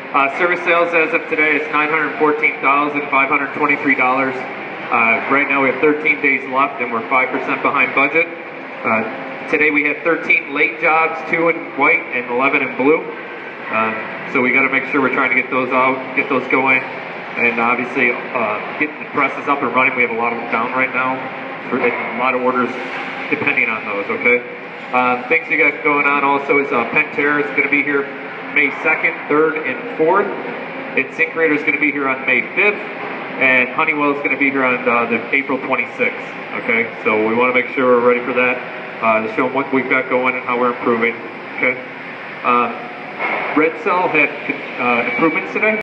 Service sales as of today is $914,523. Right now we have 13 days left and we're 5% behind budget. Today we had 13 late jobs, 2 in white and 11 in blue. So we got to make sure we're trying to get those out, get those going, and obviously getting the presses up and running. We have a lot of them down right now. A lot of orders depending on those, okay? Things we got going on also is Pentair is going to be here May 2nd, 3rd, and 4th. And Syncrator is going to be here on May 5th. And Honeywell is going to be here on the April 26th, okay? So we want to make sure we're ready for that. To show them what we've got going and how we're improving, okay? Red Cell had improvements today.